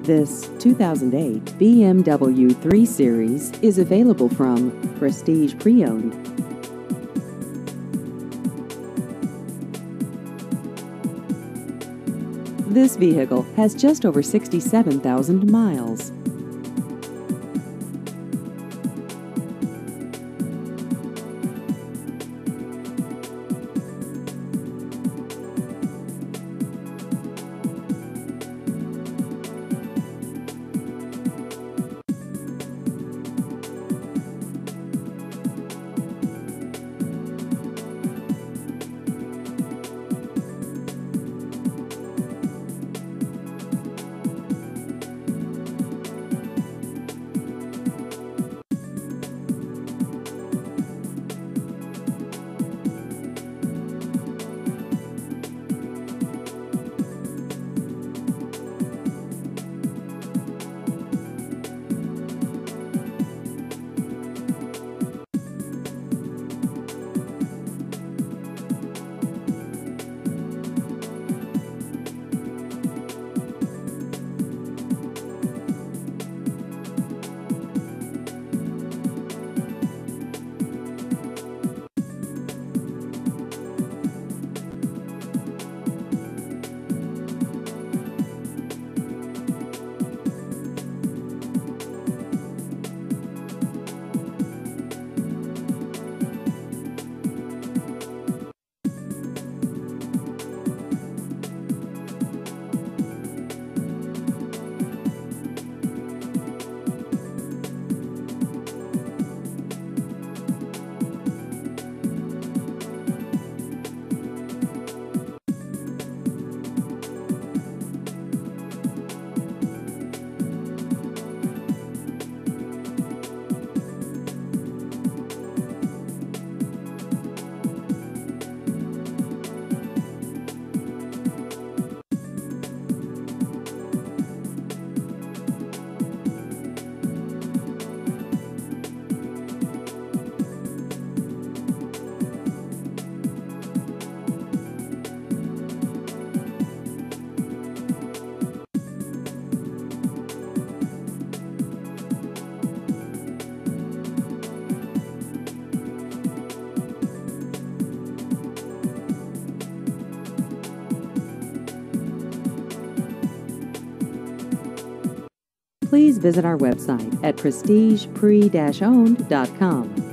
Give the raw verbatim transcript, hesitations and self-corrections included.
This two thousand eight B M W three Series is available from Prestige Pre-Owned. This vehicle has just over sixty-seven thousand miles. Please visit our website at prestige pre owned dot com.